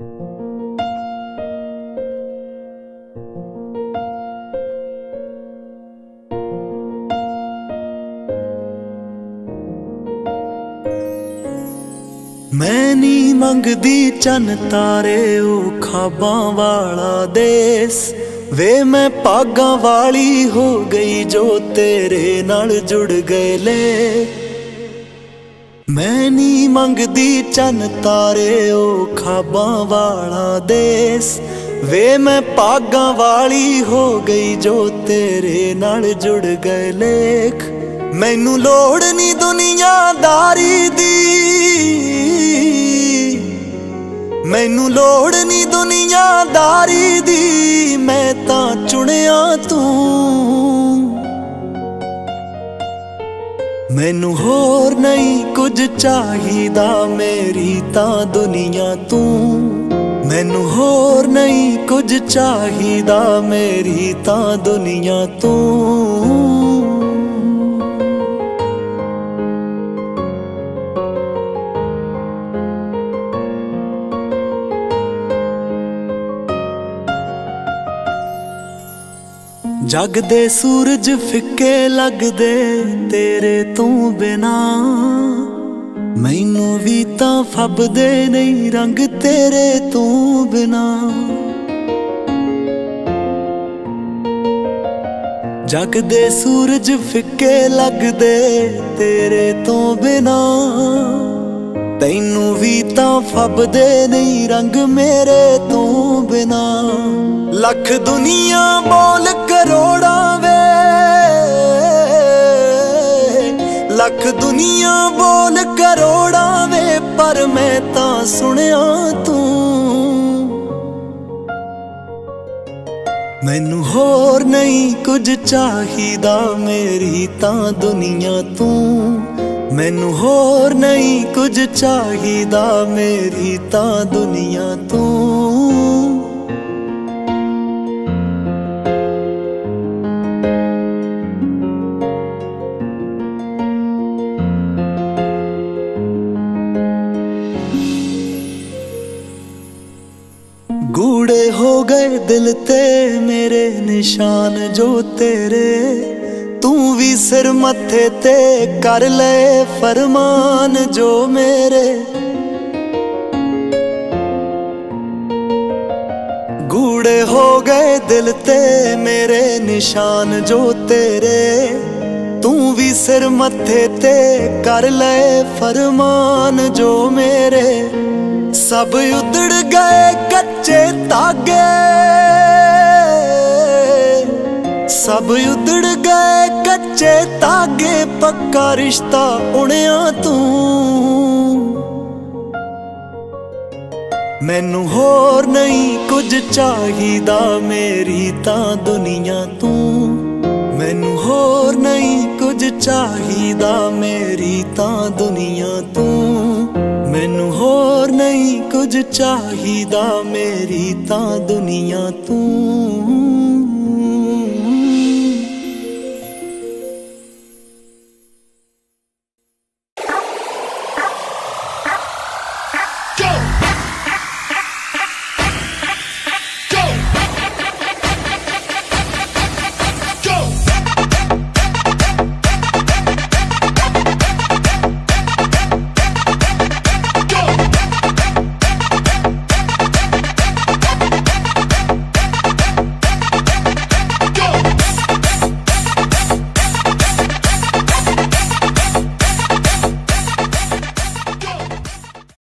मैं नी मंगदी चन तारे ओ खाबां वाला देस वे मैं भागां वाली हो गई जो तेरे नाल जुड़ गए ले। मैं नी मंगदी चन तारे ओ खाबां वाला देस वे मैं भागां वाली हो गई जो तेरे नाल जुड़ गए लेख। मैनू लोड़ नी दुनियादारी दी, मैनू लोड़ नी दुनियादारी दी, मैं तां चुनिया तू। मैनू होर नहीं कुछ चाहिदा मेरी तां दुनिया तू। मैनू होर नहीं कुछ चाहिदा मेरी तां दुनिया तू। जग दे सूरज फिक्के लगदे तेरे तू बिना, मैनू भी तां फबदे नहीं रंग तेरे तू बिना। जग दे सूरज फिक्के लगदे तेरे तू बिना, तैनू भी तां फबदे नहीं रंग मेरे तू बिना। लख दुनिया बोल करोड़ा वे, लख दुनिया बोल करोड़ा वे, पर मैं तां सुनिया तू। मैनू होर नहीं कुछ चाहिदा मेरी तां दुनिया तू। मैनू होर नहीं कुछ चाहिदा मेरी तां दुनिया तू। गूढ़े हो गए दिल ते मेरे निशान जो तेरे, तू भी सिर मत्थे ते कर ले फरमान जो मेरे। गूढ़े हो गए दिल ते मेरे निशान जो तेरे, तू भी सिर मत्थे ते कर ले फरमान जो मेरे। सब उधड़ गए कच्चे धागे, सब उधड़ गए कच्चे धागे, पक्का रिश्ता उणिया तू। मैनू होर नहीं कुछ चाहिदा मेरी तां दुनिया तू। मैनू होर नहीं कुछ चाहिदा मेरी तां दुनिया तू। मैनू होर नहीं कुछ चाहिदा मेरी तां दुनिया तू।